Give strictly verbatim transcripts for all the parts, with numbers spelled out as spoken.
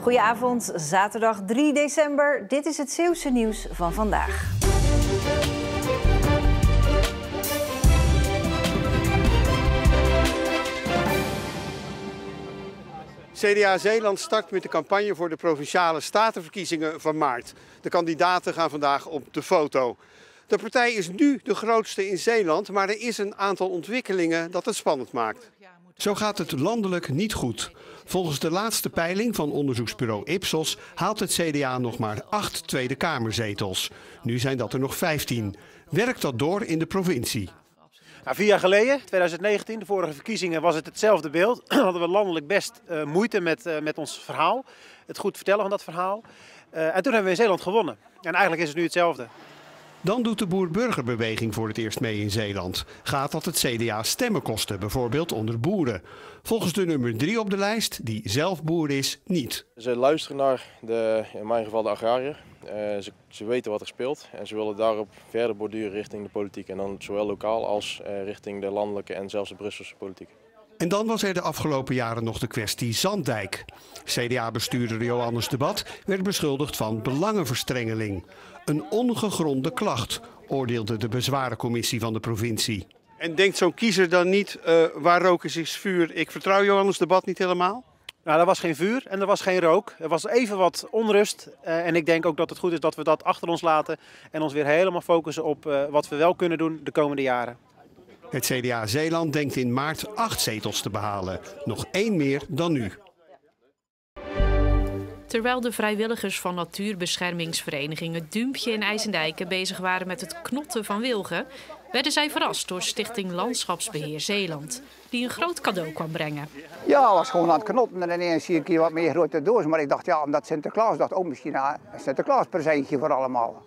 Goedenavond, zaterdag drie december. Dit is het Zeeuwse nieuws van vandaag. C D A Zeeland start met de campagne voor de Provinciale Statenverkiezingen van maart. De kandidaten gaan vandaag op de foto. De partij is nu de grootste in Zeeland, maar er is een aantal ontwikkelingen dat het spannend maakt. Zo gaat het landelijk niet goed. Volgens de laatste peiling van onderzoeksbureau Ipsos haalt het C D A nog maar acht Tweede Kamerzetels. Nu zijn dat er nog vijftien. Werkt dat door in de provincie? Nou, vier jaar geleden, twintig negentien, de vorige verkiezingen, was het hetzelfde beeld. Hadden we landelijk best uh, moeite met, uh, met ons verhaal, het goed vertellen van dat verhaal. Uh, en toen hebben we in Zeeland gewonnen. En eigenlijk is het nu hetzelfde. Dan doet de boer-burgerbeweging voor het eerst mee in Zeeland. Gaat dat het C D A stemmen kosten, bijvoorbeeld onder boeren? Volgens de nummer drie op de lijst, die zelf boer is, niet. Ze luisteren naar, de, in mijn geval de agrariër. Uh, ze, ze weten wat er speelt en ze willen daarop verder borduren richting de politiek. En dan zowel lokaal als uh, richting de landelijke en zelfs de Brusselse politiek. En dan was er de afgelopen jaren nog de kwestie Zanddijk. C D A-bestuurder Johannes de Bat werd beschuldigd van belangenverstrengeling. Een ongegronde klacht, oordeelde de bezwarencommissie van de provincie. En denkt zo'n kiezer dan niet, uh, waar rook is, is vuur? Ik vertrouw Johannes de Bat niet helemaal? Nou, er was geen vuur en er was geen rook. Er was even wat onrust. Uh, en ik denk ook dat het goed is dat we dat achter ons laten. En ons weer helemaal focussen op uh, wat we wel kunnen doen de komende jaren. Het C D A Zeeland denkt in maart acht zetels te behalen. Nog één meer dan nu. Terwijl de vrijwilligers van natuurbeschermingsverenigingen Duimpje en IJsendijken bezig waren met het knotten van wilgen, werden zij verrast door Stichting Landschapsbeheer Zeeland, die een groot cadeau kwam brengen. Ja, was gewoon aan het knotten en ineens zie ik hier wat meer grote doos. Maar ik dacht, ja, omdat Sinterklaas dacht, oh, misschien een Sinterklaas-presentje voor allemaal.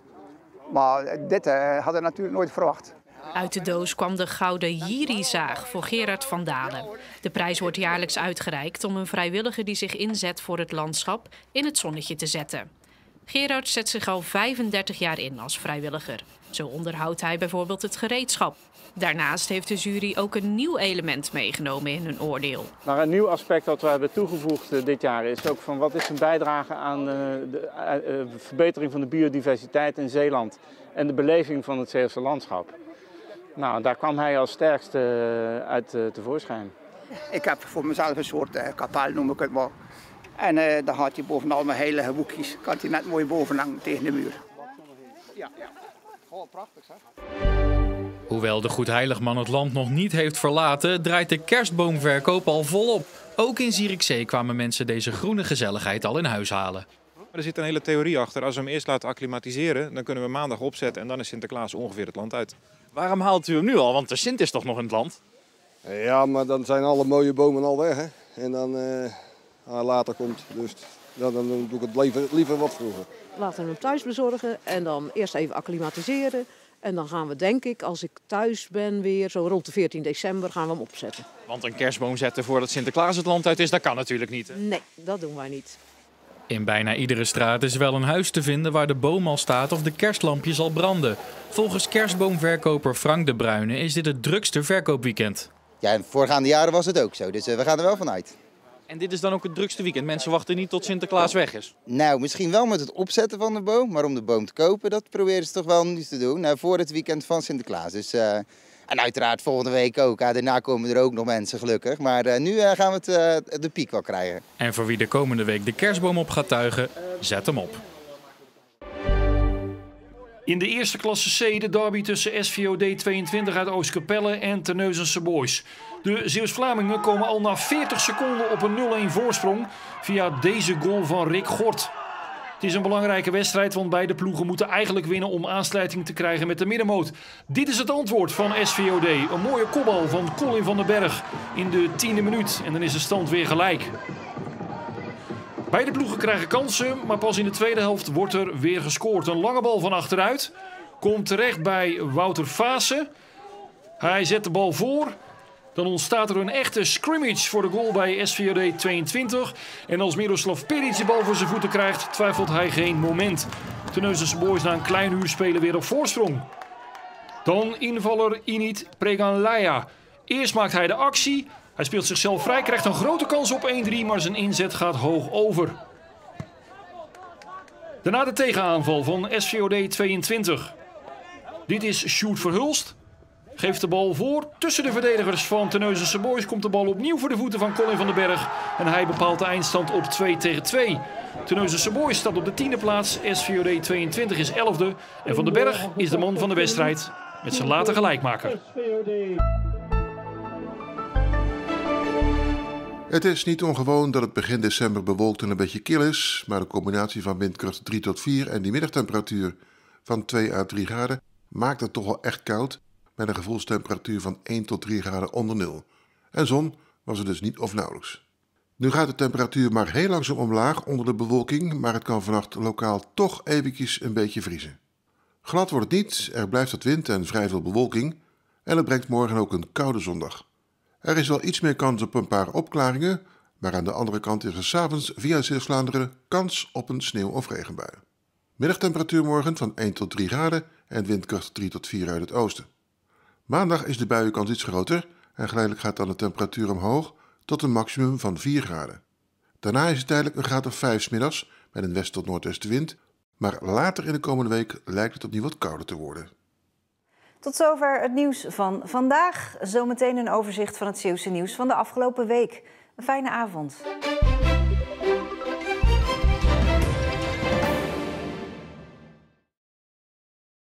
Maar dit uh, hadden we natuurlijk nooit verwacht. Uit de doos kwam de gouden Jiri-zaag voor Gerard van Dalen. De prijs wordt jaarlijks uitgereikt om een vrijwilliger die zich inzet voor het landschap in het zonnetje te zetten. Gerard zet zich al vijfendertig jaar in als vrijwilliger. Zo onderhoudt hij bijvoorbeeld het gereedschap. Daarnaast heeft de jury ook een nieuw element meegenomen in hun oordeel. Maar een nieuw aspect dat we hebben toegevoegd uh, dit jaar is ook van wat is een bijdrage aan uh, de uh, uh, verbetering van de biodiversiteit in Zeeland en de beleving van het Zeeuwse landschap. Nou, daar kwam hij als sterkste uit uh, tevoorschijn. Ik heb voor mezelf een soort uh, kapel, noem ik het maar. En uh, dan had hij bovenal mijn heilige boekjes. Kan hij net mooi boven hangen tegen de muur. Ja, ja. Oh, prachtig zeg. Hoewel de Goedheiligman het land nog niet heeft verlaten, draait de kerstboomverkoop al volop. Ook in Zierikzee kwamen mensen deze groene gezelligheid al in huis halen. Er zit een hele theorie achter. Als we hem eerst laten acclimatiseren, dan kunnen we maandag opzetten en dan is Sinterklaas ongeveer het land uit. Waarom haalt u hem nu al? Want de Sint is toch nog in het land? Ja, maar dan zijn alle mooie bomen al weg, hè. En dan uh, later komt. Dus dan, dan doe ik het liever, liever wat vroeger. Laten we hem thuis bezorgen en dan eerst even acclimatiseren. En dan gaan we, denk ik, als ik thuis ben weer, zo rond de veertien december, gaan we hem opzetten. Want een kerstboom zetten voordat Sinterklaas het land uit is, dat kan natuurlijk niet. Hè? Nee, dat doen wij niet. In bijna iedere straat is wel een huis te vinden waar de boom al staat of de kerstlampjes al branden. Volgens kerstboomverkoper Frank de Bruyne is dit het drukste verkoopweekend. Ja, in voorgaande jaren was het ook zo, dus uh, we gaan er wel van uit. En dit is dan ook het drukste weekend? Mensen wachten niet tot Sinterklaas weg is? Nou, misschien wel met het opzetten van de boom, maar om de boom te kopen, dat proberen ze toch wel nu te doen. Uh, voor het weekend van Sinterklaas. Dus, uh, en uiteraard volgende week ook. Uh, daarna komen er ook nog mensen gelukkig. Maar uh, nu uh, gaan we het, uh, de piek wel krijgen. En voor wie de komende week de kerstboom op gaat tuigen, zet hem op. In de eerste klasse C de derby tussen S V O D tweeëntwintig uit Oostkapelle en Terneuzense Boys. De Zeeuws-Vlamingen komen al na veertig seconden op een nul-een voorsprong via deze goal van Rick Gort. Het is een belangrijke wedstrijd, want beide ploegen moeten eigenlijk winnen om aansluiting te krijgen met de middenmoot. Dit is het antwoord van S V O D. Een mooie kopbal van Colin van den Berg in de tiende minuut en dan is de stand weer gelijk. Beide ploegen krijgen kansen, maar pas in de tweede helft wordt er weer gescoord. Een lange bal van achteruit. Komt terecht bij Wouter Vaassen. Hij zet de bal voor. Dan ontstaat er een echte scrimmage voor de goal bij S V O D tweeëntwintig. En als Miroslav Peric de bal voor zijn voeten krijgt, twijfelt hij geen moment. Terneuzense Boys na een klein uur spelen weer op voorsprong. Dan invaller Init Preganlaya. Eerst maakt hij de actie. Hij speelt zichzelf vrij, krijgt een grote kans op één drie, maar zijn inzet gaat hoog over. Daarna de tegenaanval van S V O D tweeëntwintig. Dit is Sjoerd Verhulst. Geeft de bal voor. Tussen de verdedigers van Terneuzense Boys komt de bal opnieuw voor de voeten van Colin van den Berg. En hij bepaalt de eindstand op twee tegen twee. Terneuzense Boys staat op de tiende plaats. S V O D tweeëntwintig is elfde. En Van den Berg is de man van de wedstrijd. Met zijn late gelijkmaker. Het is niet ongewoon dat het begin december bewolkt en een beetje kil is. Maar de combinatie van windkracht drie tot vier en die middagtemperatuur van twee à drie graden maakt het toch wel echt koud. Met een gevoelstemperatuur van één tot drie graden onder nul. En zon was er dus niet of nauwelijks. Nu gaat de temperatuur maar heel langzaam omlaag onder de bewolking, maar het kan vannacht lokaal toch eventjes een beetje vriezen. Glad wordt het niet, er blijft wat wind en vrij veel bewolking en het brengt morgen ook een koude zondag. Er is wel iets meer kans op een paar opklaringen, maar aan de andere kant is er 's avonds via Zeeuws-Vlaanderen kans op een sneeuw- of regenbui. Middagtemperatuur morgen van één tot drie graden en windkracht drie tot vier uit het oosten. Maandag is de buienkans iets groter en geleidelijk gaat dan de temperatuur omhoog tot een maximum van vier graden. Daarna is het tijdelijk een graad of vijf 's middags met een west- tot noordwestenwind, maar later in de komende week lijkt het opnieuw wat kouder te worden. Tot zover het nieuws van vandaag. Zometeen een overzicht van het Zeeuwse nieuws van de afgelopen week. Een fijne avond.